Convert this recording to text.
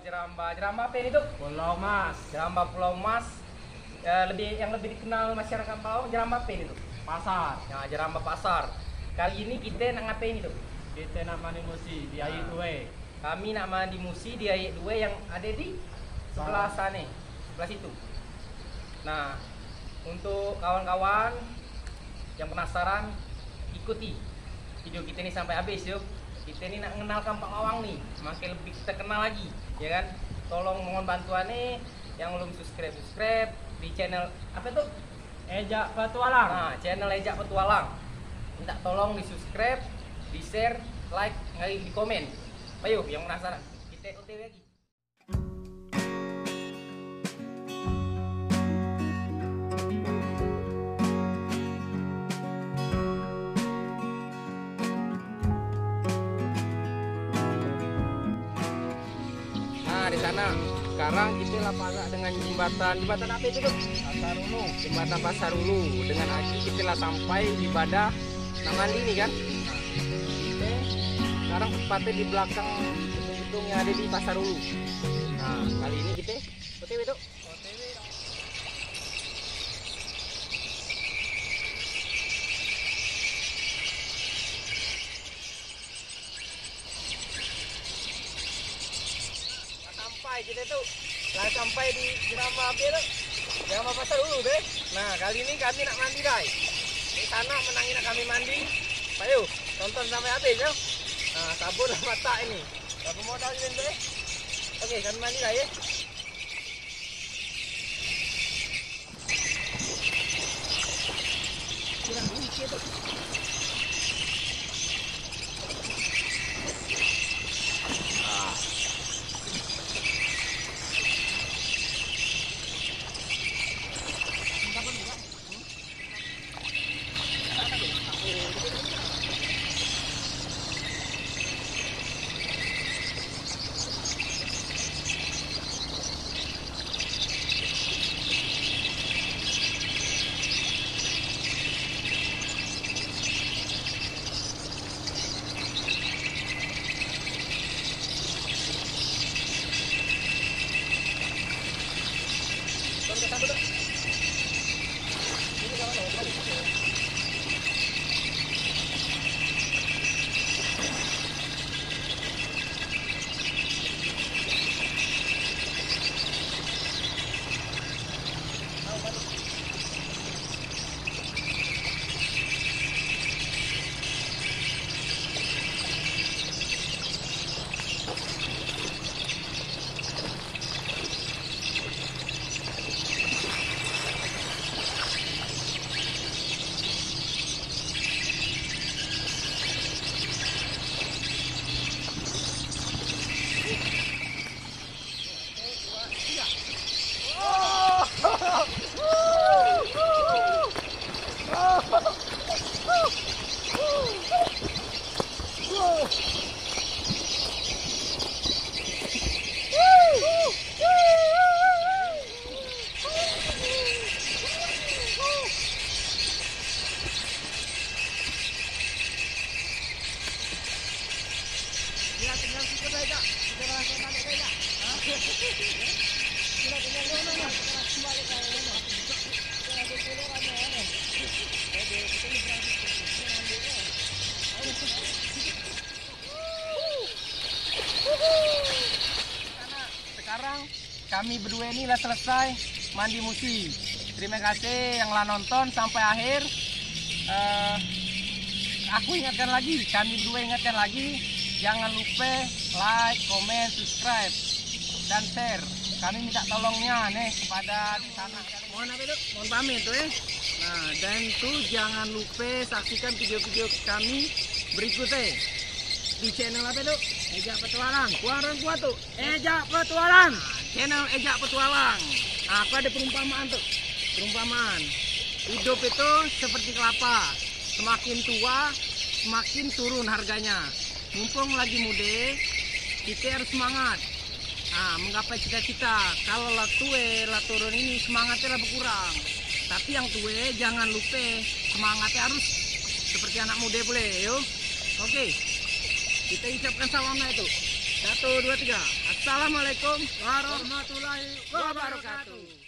Jeramba apa ini tuh? Pulau Mas. Jeramba Pulau Mas. Yang lebih dikenal masyarakat Palembang jeramba apa ini tuh? Pasar. Nah, jeramba pasar. Kali ini kita nak ngapain itu? Kita nak mandi musi di air dua. Kami nak mandi musi di air dua yang ada di sebelah sana, sebelah situ. Nah, untuk kawan-kawan yang penasaran, ikuti video kita ini sampai habis yuk. Kita ini nak mengenalkan Pak Wawang nih, semakin lebih kita kenal lagi, ya kan? Tolong mohon bantuan nih yang belum subscribe di channel apa tuh? Ejak Petualang. Nah, channel Ejak Petualang. Minta tolong di subscribe, di share, like, di komen. Ayo, yang penasaran, kita OTW lagi. Nah, di sana sekarang kita lapangan dengan jembatan apa itu tuh? Pasarulu. Jembatan Pasarulu. Dengan Aji kita lah sampai di Badah Namandi nih kan. Oke. Sekarang tepatnya di belakang gedung yang ada di Pasarulu. Nah, kali ini kita OTW tuh. OTW. Sampai kita tuh lah sampai di Jeramba apa tuh? Jeramba Pasarulu deh. Nah, kali ini kami nak mandi dai. Di sana menangin kami mandi. Ayo, tonton sampai habis ya. Nah, sabun mata ini. Berapa modal ini deh? Oke, kami mandi dah ya. Kurang dikit tuh. Sekarang kami berdua ini lah selesai mandi musi. Terima kasih yang lah nonton sampai akhir. Aku ingatkan lagi, kami berdua ingatkan lagi, jangan lupa like, comment, subscribe, dan share. Kami minta tolongnya nih kepada di sana. Mohon apa itu? Mohon pamit tuh ya. Nah, dan tuh jangan lupa saksikan video-video kami berikutnya di channel apa itu? Ejak Petualang. Kuaran kuat tuh. Ejak Petualang. Channel Ejak Petualang. Nah, aku ada perumpamaan tuh. Perumpamaan. Hidup itu seperti kelapa. Semakin tua, semakin turun harganya. Mumpung lagi muda, kita harus semangat. Nah, menggapai cita-cita. Kalau lah tua, lah turun ini semangatnya lah berkurang. Tapi yang tua jangan lupa semangatnya harus seperti anak muda boleh, yuk. Oke. Kita ucapkan salamnya itu. 1, 2, 3. Assalamualaikum warahmatullahi wabarakatuh.